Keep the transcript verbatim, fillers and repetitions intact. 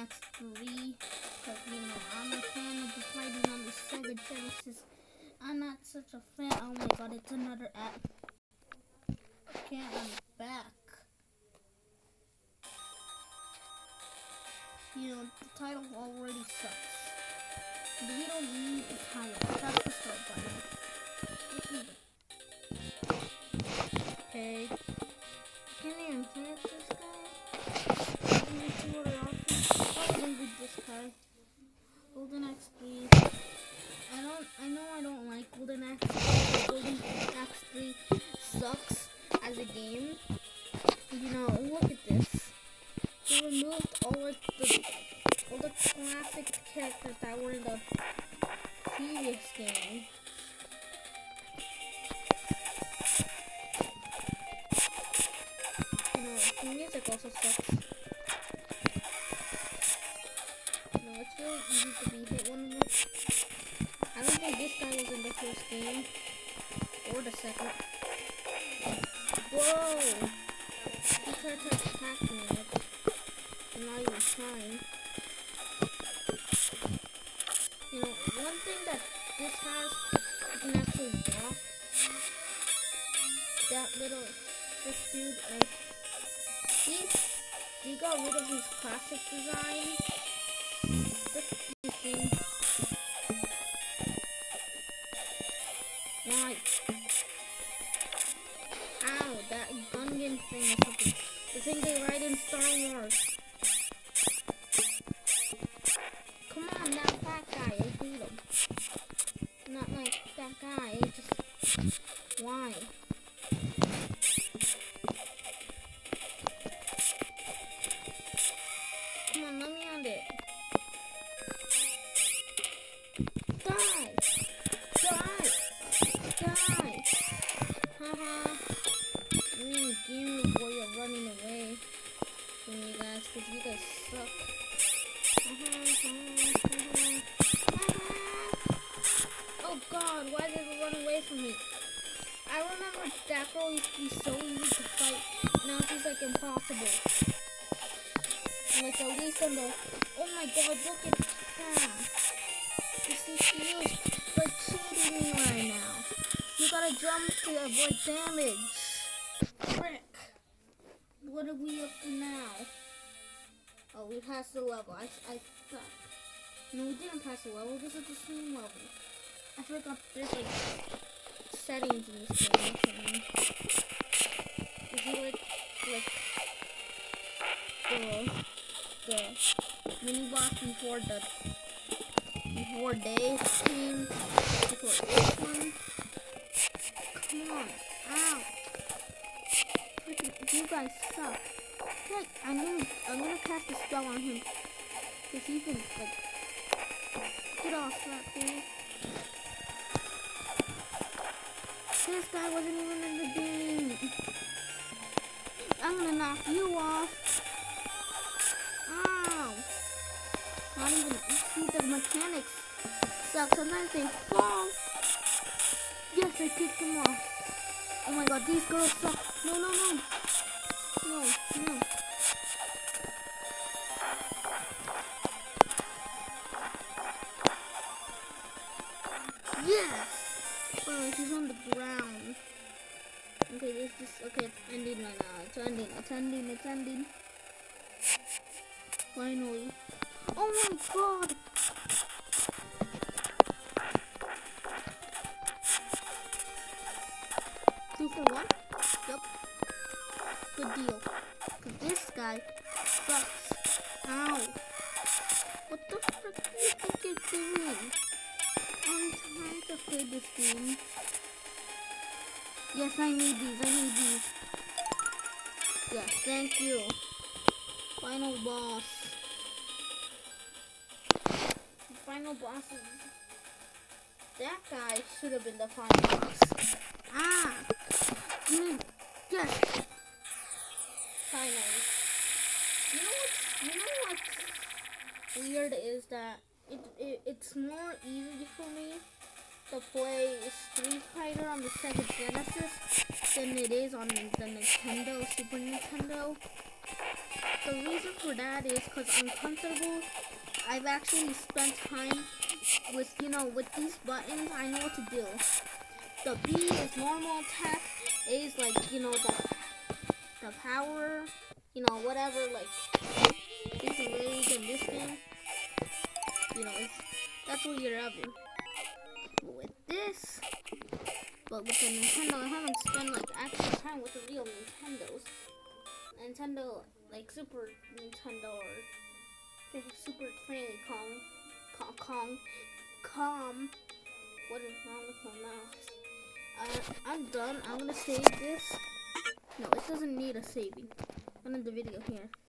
X three. Because, you know, I'm a fan of the fighting on the Sega Genesis. I'm not such a fan. Oh my god, it's another app. Okay, I'm back. You know, the title already sucks. We don't need the title. That's the start button. Okay. Can I even finish this guy? Can I see what options? Oh, I'm gonna do this guy. Golden Axe three. I don't. I know I don't like Golden Axe three. Golden Axe three sucks as a game. You know, look at this. They removed all like the all the classic characters that were in the previous game. You know, the music also sucks. You know, it's really easy to be hit one of them. I don't think this guy was in the first game or the second. Whoa! He tried to attack me. I'm not even trying. You know, one thing that this has is an actual block. That little, this dude, uh, he, he got rid of his classic design. This thing. Nice. Ow, that Gungan thing or something. The thing they ride in Star Wars. Come on, that fat guy, I hate him. Not like that guy, just... Why? Come on, let me on it. Die! Die! Die! Haha. I mean, Game Boy, you're running away from you guys, because you guys suck. Oh god, why did it run away from me? I remember that girl used to be so easy to fight. Now she's like impossible. Like at least on the... Oh my god, look at that. You see, she is like cheating me right now. You gotta jump to avoid damage. Frick. What are we up to now? Oh, we passed the level. I, I thought. No, we didn't pass the level. This is the same level. I forgot there's like settings in this game. Is it like like the the mini boss before the before they came before this one? Come on, ow! Freaking, you guys suck. Like, I'm gonna I'm gonna cast a spell on him because he can like get off that dude. This guy wasn't even in the game. I'm gonna knock you off. Ow! Not even, see, the mechanics suck. Sometimes they fall. Yes, I kicked him off. Oh my god, these girls suck. No, no, no. No, no. Yes! Oh, she's on the ground. Okay, this is okay. It's ending right now. It's ending. It's ending. It's ending. Finally. Oh my god! Two for one? Yep. Good deal. Cause this guy sucks. Ow! What the frick do you think you're doing? I'm trying to play this game. Yes, I need these. I need these. Yes, thank you. Final boss. The final boss is... That guy should have been the final boss. Ah! Mm, yes! Finally. You know what's, you know what's weird is that it, it it's more easy for me to play Street Fighter on the Sega Genesis than it is on the Nintendo, Super Nintendo. The reason for that is because I'm comfortable. I've actually spent time with, you know, with these buttons. I know what to do. The B is normal attack. A is like, you know, the the power, you know, whatever. Like, it's rage in this game. You know, it's that's what you're having. But with this, but with the Nintendo, I haven't spent like actual time with the real Nintendos. Nintendo, like Super Nintendo or Super Famicom, Kong, Kong, Com. What is wrong with my mouse? Uh, I'm done. I'm gonna save this. No, it doesn't need a saving. I'm in the video here.